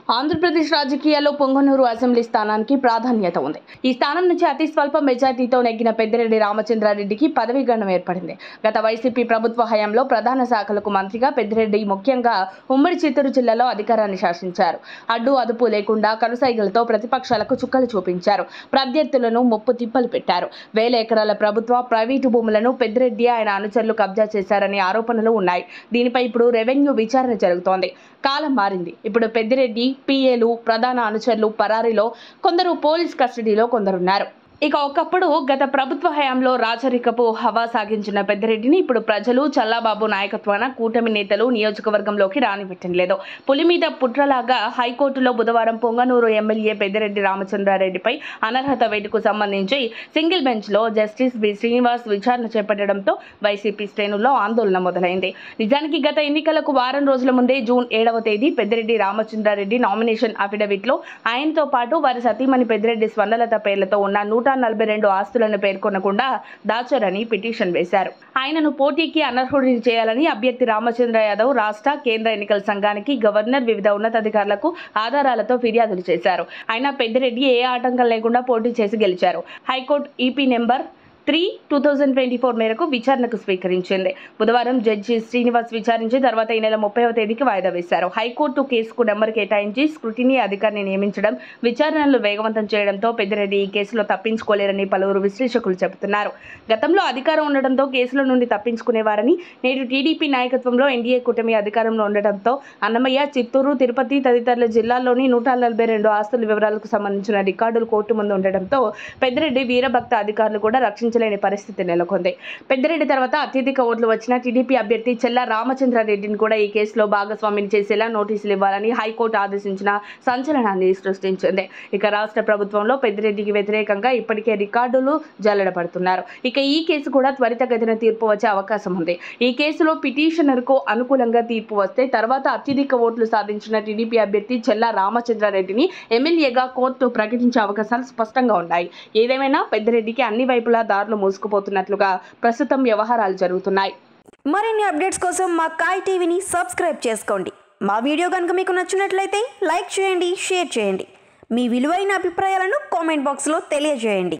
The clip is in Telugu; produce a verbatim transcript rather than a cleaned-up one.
ఆంధ్రప్రదేశ్ రాజకీయాల్లో పొంగనూరు అసెంబ్లీ స్థానానికి ప్రాధాన్యత ఉంది. ఈ స్థానం నుంచి అతి స్వల్ప మెజార్టీతో నెగ్గిన పెద్దిరెడ్డి రామచంద్రారెడ్డికి పదవీ గండం ఏర్పడింది. గత వైసీపీ ప్రభుత్వ హయాంలో ప్రధాన శాఖలకు మంత్రిగా పెద్దిరెడ్డి ముఖ్యంగా ఉమ్మడి చిత్తూరు జిల్లాలో అధికారాన్ని శాసించారు. అడ్డు అదుపు లేకుండా కనుసైగలతో ప్రతిపక్షాలకు చుక్కలు చూపించారు. ప్రత్యర్థులను ముప్పు తిప్పలు పెట్టారు. వేల ఎకరాల ప్రభుత్వ ప్రైవేటు భూములను పెద్దిరెడ్డి ఆయన అనుచరులు కబ్జా చేశారనే ఆరోపణలు ఉన్నాయి. దీనిపై ఇప్పుడు రెవెన్యూ విచారణ జరుగుతోంది. కాలం మారింది. ఇప్పుడు పెద్దిరెడ్డి పిఏలు ప్రధాన అనుచరులు పరారీలో, కొందరు పోలీస్ కస్టడీలో కొందరున్నారు. ఇక ఒకప్పుడు గత ప్రభుత్వ హయాంలో రాచరికపు హవా సాగించిన పెద్దిరెడ్డిని ఇప్పుడు ప్రజలు చల్లాబాబు నాయకత్వాన కూటమి నేతలు నియోజకవర్గంలోకి రానివ్వట్లేదు. పులి మీద పుట్రలాగా హైకోర్టులో బుధవారం పొంగనూరు ఎమ్మెల్యే పెద్దిరెడ్డి రామచంద్రారెడ్డిపై అనర్హత వేటుకు సంబంధించి సింగిల్ బెంచ్ లో జస్టిస్ బి శ్రీనివాస్ విచారణ చేపట్టడంతో వైసీపీ శ్రేణుల్లో ఆందోళన మొదలైంది. నిజానికి గత ఎన్నికలకు వారం రోజుల ముందే జూన్ ఏడవ తేదీ పెద్దిరెడ్డి రామచంద్రారెడ్డి నామినేషన్ అఫిడవిట్ లో ఆయనతో పాటు వారి సతీమణి పెద్దిరెడ్డి స్వర్ణలత పేర్లతో ఉన్న నూట నలభై రెండు ఆస్తులను పేర్కొనకుండా దాచారని పిటిషన్ వేశారు. ఆయనను పోటీకి అనర్హుడిని చేయాలని అభ్యర్థి రామచంద్ర యాదవ్ రాష్ట్ర, కేంద్ర ఎన్నికల సంఘానికి, గవర్నర్, వివిధ ఉన్నతాధికారులకు ఆధారాలతో ఫిర్యాదులు చేశారు. అయినా పెద్దిరెడ్డి ఏ ఆటంకం లేకుండా పోటీ చేసి గెలిచారు. High court EP number three two thousand twenty four మేరకు విచారణకు స్వీకరించింది. బుధవారం జడ్జి శ్రీనివాస్ విచారించి తర్వాత ఈ నెల ముప్పైవ తేదీకి వాయిదా వేశారు. హైకోర్టు కేసుకు నెంబర్ కేటాయించి స్క్రూటినీ అధికారిని నియమించడం, విచారణలు వేగవంతం చేయడంతో పెద్దిరెడ్డి ఈ కేసులో తప్పించుకోలేరని పలువురు విశ్లేషకులు చెబుతున్నారు. గతంలో అధికారం ఉండడంతో కేసుల నుండి తప్పించుకునేవారని, నేడు టీడీపీ నాయకత్వంలో ఎన్డీఏ కూటమి అధికారంలో ఉండటంతో అన్నమయ్య, చిత్తూరు, తిరుపతి తదితర జిల్లాల్లోని నూట నలభై రెండు ఆస్తుల వివరాలకు సంబంధించిన రికార్డులు కోర్టు ముందు ఉండటంతో పెద్దిరెడ్డి వీరభక్త అధికారులు కూడా రక్షించ లేని పరిస్థితి నెలకొంది. పెద్దిరెడ్డి తర్వాత అత్యధిక ఓట్లు వచ్చిన టీడీపీ అభ్యర్థి చెల్లా రామచంద్రారెడ్డిని కూడా ఈ కేసులో భాగస్వామిని చేసేలా నోటీసులు ఇవ్వాలని హైకోర్టు ఆదేశించిన సంచలనాన్ని సృష్టించింది. ఇక రాష్ట్ర ప్రభుత్వంలో పెద్దిరెడ్డికి వ్యతిరేకంగా ఇప్పటికే రికార్డులు జల్లెడపడుతున్నారు. ఇక ఈ కేసు కూడా త్వరితగతిన తీర్పు వచ్చే అవకాశం ఉంది. ఈ కేసులో పిటిషనర్కు అనుకూలంగా తీర్పు వస్తే తర్వాత అత్యధిక ఓట్లు సాధించిన టీడీపీ అభ్యర్థి చెల్లా రామచంద్రారెడ్డిని ఎమ్మెల్యేగా కోర్టు ప్రకటించే అవకాశాలు స్పష్టంగా ఉన్నాయి. ఏదేమైనా పెద్దిరెడ్డికి అన్ని వైపులా దారులు మూసుకుపోతున్నట్లుగా ప్రస్తుతం వ్యవహారాలు జరుగుతున్నాయి. మరిన్ని అప్డేట్స్ కోసం మా కాయ్ టీవీని సబ్స్క్రైబ్ చేసుకోండి. మా వీడియో కనుక మీకు నచ్చినట్లయితే లైక్ చేయండి, షేర్ చేయండి. మీ విలువైన అభిప్రాయాలను కామెంట్ బాక్స్లో తెలియజేయండి.